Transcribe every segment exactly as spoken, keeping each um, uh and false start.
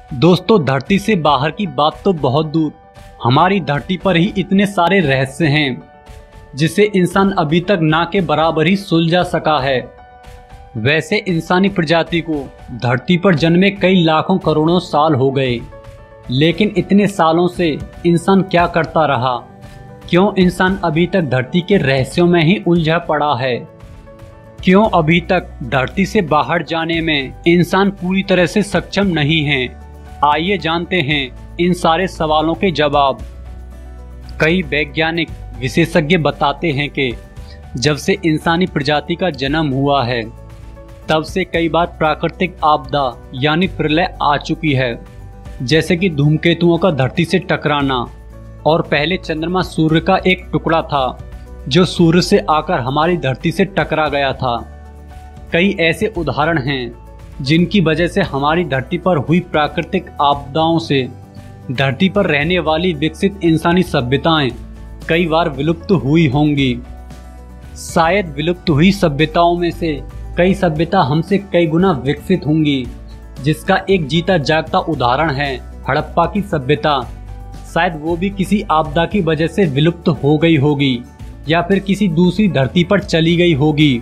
दोस्तों, धरती से बाहर की बात तो बहुत दूर, हमारी धरती पर ही इतने सारे रहस्य हैं जिसे इंसान अभी तक ना के बराबर ही सुलझा सका है। वैसे इंसानी प्रजाति को धरती पर जन्मे कई लाखों करोड़ों साल हो गए, लेकिन इतने सालों से इंसान क्या करता रहा? क्यों इंसान अभी तक धरती के रहस्यों में ही उलझा पड़ा है? क्यों अभी तक धरती से बाहर जाने में इंसान पूरी तरह से सक्षम नहीं है? आइए जानते हैं इन सारे सवालों के जवाब। कई वैज्ञानिक विशेषज्ञ बताते हैं कि जब से इंसानी प्रजाति का जन्म हुआ है तब से कई बार प्राकृतिक आपदा यानी प्रलय आ चुकी है, जैसे कि धूमकेतुओं का धरती से टकराना। और पहले चंद्रमा सूर्य का एक टुकड़ा था जो सूर्य से आकर हमारी धरती से टकरा गया था। कई ऐसे उदाहरण हैं जिनकी वजह से हमारी धरती पर हुई प्राकृतिक आपदाओं से धरती पर रहने वाली विकसित इंसानी सभ्यताएं कई बार विलुप्त हुई होंगी। शायद विलुप्त हुई सभ्यताओं में से कई सभ्यता हमसे कई गुना विकसित होंगी, जिसका एक जीता जागता उदाहरण है हड़प्पा की सभ्यता। शायद वो भी किसी आपदा की वजह से विलुप्त हो गई होगी या फिर किसी दूसरी धरती पर चली गई होगी।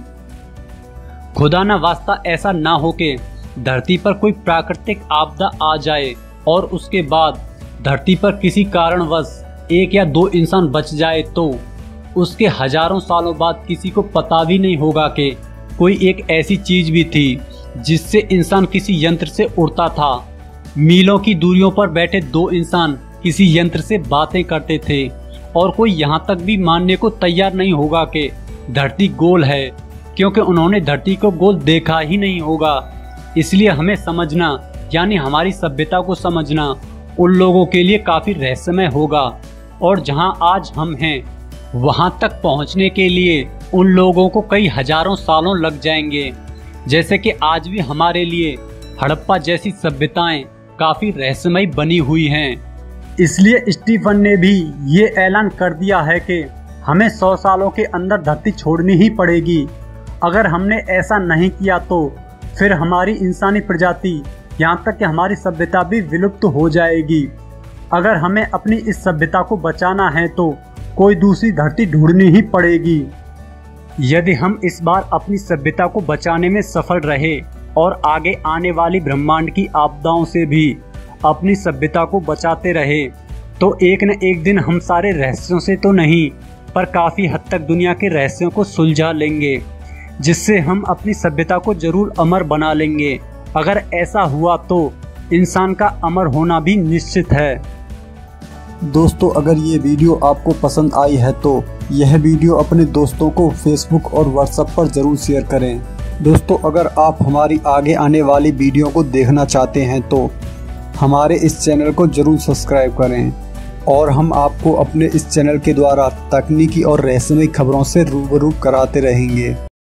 खुदा न वास्ता ऐसा ना हो कि धरती पर कोई प्राकृतिक आपदा आ जाए और उसके बाद धरती पर किसी कारणवश एक या दो इंसान बच जाए तो उसके हजारों सालों बाद किसी को पता भी नहीं होगा कि कोई एक ऐसी चीज भी थी जिससे इंसान किसी यंत्र से उड़ता था। मीलों की दूरियों पर बैठे दो इंसान किसी यंत्र से बातें करते थे और कोई यहाँ तक भी मानने को तैयार नहीं होगा कि धरती गोल है, क्योंकि उन्होंने धरती को गोल देखा ही नहीं होगा। इसलिए हमें समझना यानी हमारी सभ्यता को समझना उन लोगों के लिए काफी रहस्यमय होगा, और जहां आज हम हैं वहां तक पहुंचने के लिए उन लोगों को कई हजारों सालों लग जाएंगे। जैसे कि आज भी हमारे लिए हड़प्पा जैसी सभ्यताएं काफी रहस्यमयी बनी हुई हैं। इसलिए स्टीफन ने भी ये ऐलान कर दिया है कि हमें सौ सालों के अंदर धरती छोड़नी ही पड़ेगी। अगर हमने ऐसा नहीं किया तो फिर हमारी इंसानी प्रजाति यहाँ तक कि हमारी सभ्यता भी विलुप्त हो जाएगी। अगर हमें अपनी इस सभ्यता को बचाना है तो कोई दूसरी धरती ढूंढनी ही पड़ेगी। यदि हम इस बार अपनी सभ्यता को बचाने में सफल रहे और आगे आने वाली ब्रह्मांड की आपदाओं से भी अपनी सभ्यता को बचाते रहे तो एक न एक दिन हम सारे रहस्यों से तो नहीं पर काफ़ी हद तक दुनिया के रहस्यों को सुलझा लेंगे, जिससे हम अपनी सभ्यता को जरूर अमर बना लेंगे। अगर ऐसा हुआ तो इंसान का अमर होना भी निश्चित है। दोस्तों, अगर ये वीडियो आपको पसंद आई है तो यह वीडियो अपने दोस्तों को फेसबुक और व्हाट्सएप पर ज़रूर शेयर करें। दोस्तों, अगर आप हमारी आगे आने वाली वीडियो को देखना चाहते हैं तो हमारे इस चैनल को ज़रूर सब्सक्राइब करें, और हम आपको अपने इस चैनल के द्वारा तकनीकी और रहस्यमयी खबरों से रूबरू कराते रहेंगे।